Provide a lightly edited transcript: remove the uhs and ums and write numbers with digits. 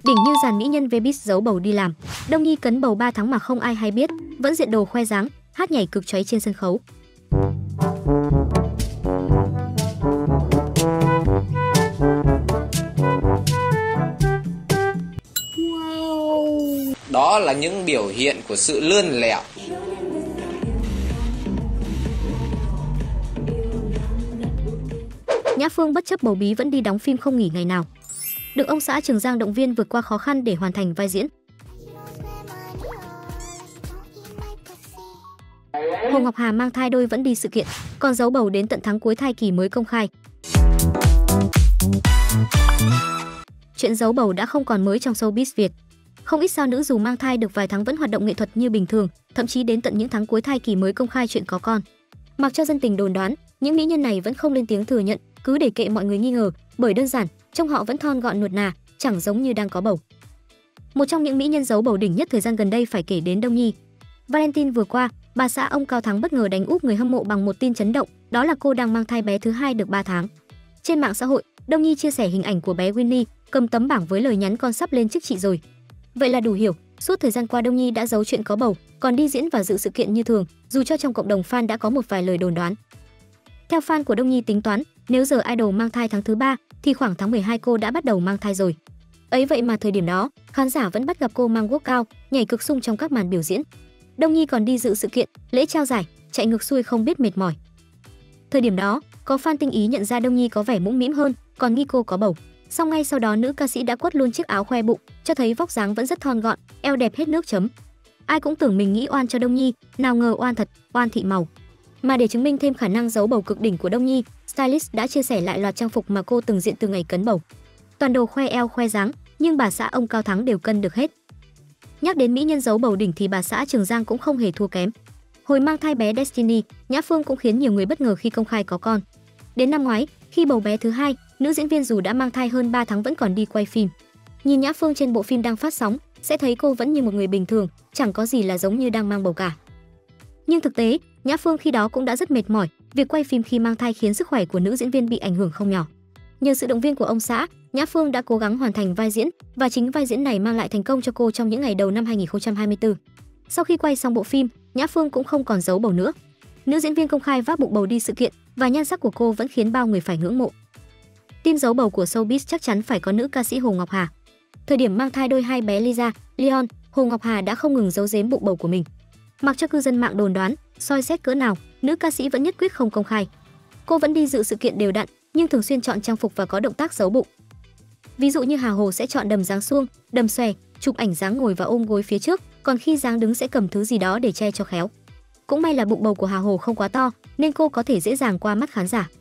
Đỉnh như dàn mỹ nhân Vbiz giấu bầu đi làm. Đông Nhi cấn bầu 3 tháng mà không ai hay biết, vẫn diện đồ khoe dáng, hát nhảy cực cháy trên sân khấu. Wow. Đó là những biểu hiện của sự lươn lẹo. Nhã Phương bất chấp bầu bí vẫn đi đóng phim không nghỉ ngày nào. Được ông xã Trường Giang động viên vượt qua khó khăn để hoàn thành vai diễn. Hồ Ngọc Hà mang thai đôi vẫn đi sự kiện, còn giấu bầu đến tận tháng cuối thai kỳ mới công khai. Chuyện giấu bầu đã không còn mới trong showbiz Việt. Không ít sao nữ dù mang thai được vài tháng vẫn hoạt động nghệ thuật như bình thường, thậm chí đến tận những tháng cuối thai kỳ mới công khai chuyện có con. Mặc cho dân tình đồn đoán, những mỹ nhân này vẫn không lên tiếng thừa nhận, cứ để kệ mọi người nghi ngờ, bởi đơn giản, trông họ vẫn thon gọn nuột nà, chẳng giống như đang có bầu. Một trong những mỹ nhân giấu bầu đỉnh nhất thời gian gần đây phải kể đến Đông Nhi. Valentine vừa qua, bà xã ông Cao Thắng bất ngờ đánh úp người hâm mộ bằng một tin chấn động, đó là cô đang mang thai bé thứ hai được 3 tháng. Trên mạng xã hội, Đông Nhi chia sẻ hình ảnh của bé Winnie cầm tấm bảng với lời nhắn con sắp lên chức chị rồi. Vậy là đủ hiểu, suốt thời gian qua Đông Nhi đã giấu chuyện có bầu, còn đi diễn và dự sự kiện như thường, dù cho trong cộng đồng fan đã có một vài lời đồn đoán. Theo fan của Đông Nhi tính toán, nếu giờ idol mang thai tháng thứ 3 thì khoảng tháng 12 cô đã bắt đầu mang thai rồi. Ấy vậy mà thời điểm đó, khán giả vẫn bắt gặp cô mang workout, nhảy cực sung trong các màn biểu diễn. Đông Nhi còn đi dự sự kiện, lễ trao giải, chạy ngược xuôi không biết mệt mỏi. Thời điểm đó, có fan tinh ý nhận ra Đông Nhi có vẻ mũm mĩm hơn, còn nghi cô có bầu. Song ngay sau đó nữ ca sĩ đã quất luôn chiếc áo khoe bụng, cho thấy vóc dáng vẫn rất thon gọn, eo đẹp hết nước chấm. Ai cũng tưởng mình nghĩ oan cho Đông Nhi, nào ngờ oan thật, oan thị màu. Mà để chứng minh thêm khả năng giấu bầu cực đỉnh của Đông Nhi, stylist đã chia sẻ lại loạt trang phục mà cô từng diện từ ngày cấn bầu. Toàn đồ khoe eo khoe dáng, nhưng bà xã ông Cao Thắng đều cân được hết. Nhắc đến mỹ nhân giấu bầu đỉnh thì bà xã Trường Giang cũng không hề thua kém. Hồi mang thai bé Destiny, Nhã Phương cũng khiến nhiều người bất ngờ khi công khai có con. Đến năm ngoái, khi bầu bé thứ hai, nữ diễn viên dù đã mang thai hơn 3 tháng vẫn còn đi quay phim. Nhìn Nhã Phương trên bộ phim đang phát sóng, sẽ thấy cô vẫn như một người bình thường, chẳng có gì là giống như đang mang bầu cả. Nhưng thực tế, Nhã Phương khi đó cũng đã rất mệt mỏi, việc quay phim khi mang thai khiến sức khỏe của nữ diễn viên bị ảnh hưởng không nhỏ. Nhờ sự động viên của ông xã, Nhã Phương đã cố gắng hoàn thành vai diễn và chính vai diễn này mang lại thành công cho cô trong những ngày đầu năm 2024. Sau khi quay xong bộ phim, Nhã Phương cũng không còn giấu bầu nữa. Nữ diễn viên công khai vác bụng bầu đi sự kiện và nhan sắc của cô vẫn khiến bao người phải ngưỡng mộ. Team giấu bầu của showbiz chắc chắn phải có nữ ca sĩ Hồ Ngọc Hà. Thời điểm mang thai đôi hai bé Lisa, Leon, Hồ Ngọc Hà đã không ngừng giấu giếm bụng bầu của mình. Mặc cho cư dân mạng đồn đoán, soi xét cỡ nào, nữ ca sĩ vẫn nhất quyết không công khai. Cô vẫn đi dự sự kiện đều đặn, nhưng thường xuyên chọn trang phục và có động tác giấu bụng. Ví dụ như Hà Hồ sẽ chọn đầm dáng suông, đầm xòe, chụp ảnh dáng ngồi và ôm gối phía trước, còn khi dáng đứng sẽ cầm thứ gì đó để che cho khéo. Cũng may là bụng bầu của Hà Hồ không quá to, nên cô có thể dễ dàng qua mắt khán giả.